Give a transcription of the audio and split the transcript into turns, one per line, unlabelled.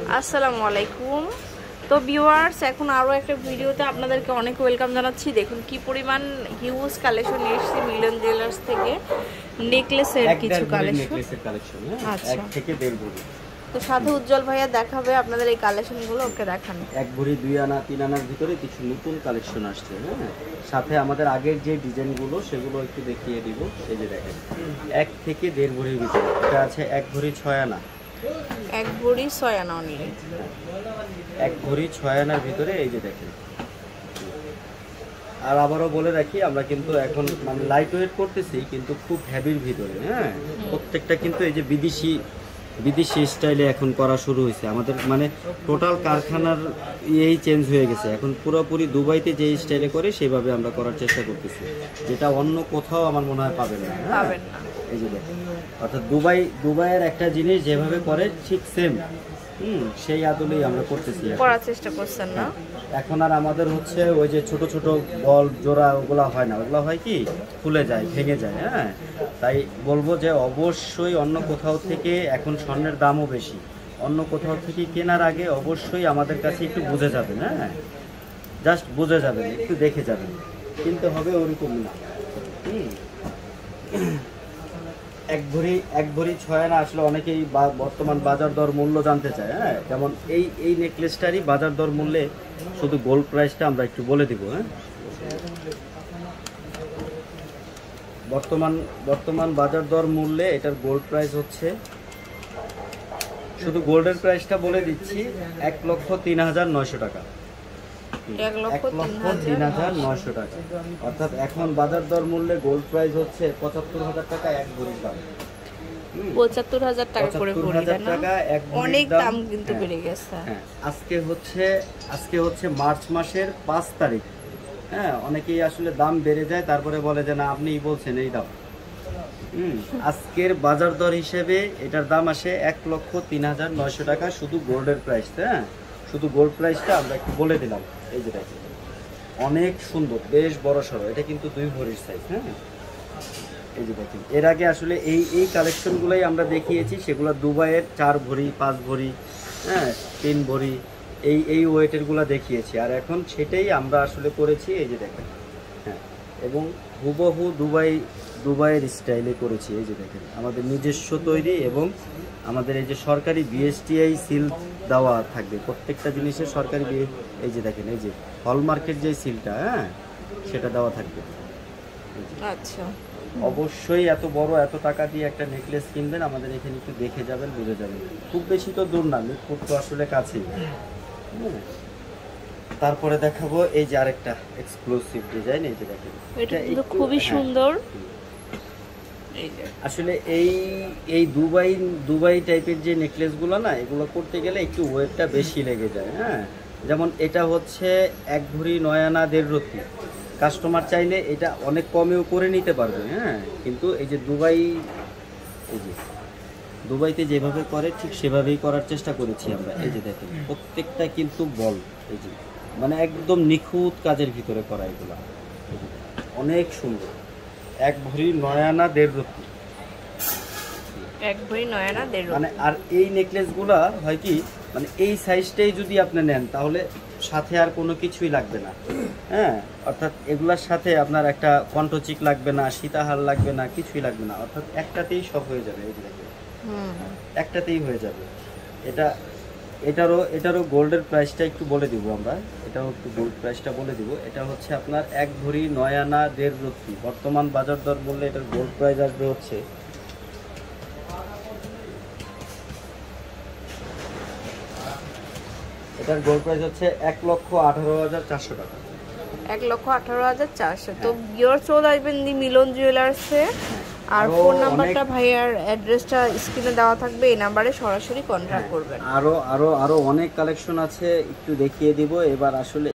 আসসালামু আলাইকুম। তো ভিউয়ার্স, এখন আরও একটা ভিডিওতে আপনাদেরকে অনেক ওয়েলকাম জানাচ্ছি। দেখুন কি পরিমাণ হিউজ কালেকশন এসেছে মিলন জুয়েলার্স থেকে। নেকলেসের কিছু কালেকশন। আচ্ছা,
1 থেকে 1.5 ভরি।
তো সাথে উজ্জ্বল ভাইয়া দেখাবে আপনাদের এই কালেকশনগুলো। ওকে দেখান।
1 ভরি 2 আনা 3 আনার ভিতরে কিছু নতুন কালেকশন আসছে। হ্যাঁ, সাথে আমাদের আগের যে ডিজাইনগুলো সেগুলো একটু দেখিয়ে দিব। এই যে দেখেন 1 থেকে 1.5 ভরির ভিতরে এটা আছে 1 ভরি 6 আনা।
1 ভরি 6 আনা অনলি।
1 ভরি 6 আনার ভিতরে এই যে দেখেন। আর আবারও বলে রাখি, আমরা কিন্তু এখন মানে লাইট ওয়েট করতেছি কিন্তু খুব হেভির ভিতরে। হ্যাঁ, প্রত্যেকটা কিন্তু এই যে বিদেশি স্টাইলে এখন করা শুরু হয়েছে আমাদের, মানে টোটাল কারখানার ইয়েই চেঞ্জ হয়ে গেছে। এখন পুরোপুরি দুবাইতে যে স্টাইলে করে সেভাবে আমরা করার চেষ্টা করতেছি, যেটা অন্য কোথাও আমার মনে হয় পাবেন না।
পাবেন না।
এই যে দেখেন, অর্থাৎ দুবাইয়ের একটা জিনিস যেভাবে করে ঠিক সেম সেই আদলেই আমরা করতেছি,
করার চেষ্টা করছেন না।
এখন আর আমাদের হচ্ছে ওই যে ছোট ছোট বল জোড়া ওগুলা হয় না, ওগুলা হয় কি খুলে যায়, ভেঙে যায়। হ্যাঁ, তাই বলবো যে অবশ্যই অন্য কোথাও থেকে, এখন স্বর্ণের দামও বেশি, অন্য কোথাও থেকে কেনার আগে অবশ্যই আমাদের কাছে একটু বুঝে যাবেন। হ্যাঁ, জাস্ট বুঝে যাবেন, একটু দেখে যাবেন, কিনতে হবে ওরকম না। 1 ভরি 6 আনা আসলে অনেকেই বর্তমান বাজার দর মূল্য জানতে চায়। হ্যাঁ, যেমন এই নেকলেসটারই বাজার দর মূল্যে শুধু গোল্ড প্রাইসটা আমরা একটু বলে দিব। হ্যাঁ, বর্তমান বাজার দর মূল্যে এটার গোল্ড প্রাইস হচ্ছে, শুধু গোল্ডের প্রাইসটা বলে দিচ্ছি, 1,03,900 টাকা। 1,03,900 টাকা, অর্থাৎ এখন বাজার দর মূল্যে গোল্ড প্রাইস হচ্ছে 75,000 টাকা 1 ভরির দাম।
75,000 টাকা করে ভরি না, অনেক দাম কিন্তু বেড়ে গেছে।
হ্যাঁ, আজকে হচ্ছে মার্চ মাসের 5 তারিখ। হ্যাঁ, অনেকেই আসলে দাম বেড়ে যায়, তারপরে বলে যে না আপনিই বলছেন এই দাম। আজকের বাজার দর হিসেবে এটার দাম আসে 1,03,900 টাকা, শুধু গোল্ডের প্রাইস। হ্যাঁ, শুধু গোল্ড প্রাইসটা আমরা একটু বলে দিলাম। এই যে দেখেন, অনেক সুন্দর, বেশ বড় সড়ো, এটা কিন্তু 2 ভরির সাইজ। হ্যাঁ, এই যে দেখেন, এর আগে আসলে এই কালেকশনগুলোই আমরা দেখিয়েছি, সেগুলো দুবাইয়ের 4 ভরি 5 ভরি, হ্যাঁ 3 ভরি, এই ওয়েটেরগুলো দেখিয়েছি। আর এখন সেটাই আমরা আসলে করেছি। এই যে দেখেন, হ্যাঁ, এবং হুবহু দুবাইয়ের স্টাইলে করেছি। এই যে দেখেন, আমাদের নিজস্ব তৈরি, এবং আমাদের এই যে সরকারি বিএসটিআই সিল দেওয়া থাকবে প্রত্যেকটা জিনিসের, সরকারি এই যে দেখেন, এই যে হলমার্কের যে সিলটা, হ্যাঁ সেটা দেওয়া থাকবে।
আচ্ছা,
অবশ্যই এত বড় এত টাকা দিয়ে একটা নেকলেস কিনবেন, আমাদের এখানে একটু দেখে যাবেন, বুঝে যাবেন। খুব বেশি তো দূর না, মিরপুর তো আসলে কাছেই। তারপরে দেখাবো এই যে আরেকটা এক্সক্লুসিভ ডিজাইন। এই যে দেখেন,
এটা কিন্তু খুবই সুন্দর।
আসলে এই দুবাই টাইপের যে নেকলেসগুলো না, এগুলো করতে গেলে একটু ওয়েটটা বেশি লেগে যায়। হ্যাঁ, যেমন এটা হচ্ছে 1 ভরি 9 আনা 1.5 রতি। কাস্টমার চাইলে এটা অনেক কমেও করে নিতে পারবে। হ্যাঁ, কিন্তু এই যে দুবাইতে যেভাবে করে ঠিক সেভাবেই করার চেষ্টা করেছি আমরা। এই যে দেখেন, প্রত্যেকটা কিন্তু বল, এই যে মানে একদম নিখুঁত কাজের ভিতরে করা, এগুলো অনেক সুন্দর। 1 ভরি 9 আনা 1.5 রতি।
1 ভরি 9 আনা 1.5 রতি।
মানে আর এই নেকলেসগুলা হয় কি, মানে এই সাইজটাই যদি আপনি নেন তাহলে সাথে আর কোনো কিছুই লাগবে না। হ্যাঁ, অর্থাৎ এগুলার সাথে আপনার একটা কণ্ঠচিক লাগবে না, সীতাহার লাগবে না, কিছুই লাগবে না, অর্থাৎ একটাতেই সব হয়ে যাবে। এই যে দেখেন, একটাতেই হয়ে যাবে। এটারও গোল্ডের প্রাইসটা একটু বলে দিব আমরা, এটাও একটু গোল্ড প্রাইসটা বলে দিব। এটা হচ্ছে আপনার 1 ভরি 9 আনা 1.5 রতি। বর্তমান বাজার দর বললে এটার গোল্ড প্রাইস আসবে হচ্ছে, এটার গোল্ড প্রাইস হচ্ছে 1,18,400 টাকা।
1,18,400। তো ভিউয়ার্স চলে আসবেন দি মিলন জুয়েলার্সে। আর ফোন নাম্বারটা ভাইয়ার অ্যাড্রেসটা স্ক্রিনে দেওয়া থাকবে, এই নাম্বারে সরাসরি কন্ট্যাক্ট করবেন।
আরো অনেক কালেকশন আছে, একটু দেখিয়ে দিব এবার। আসলে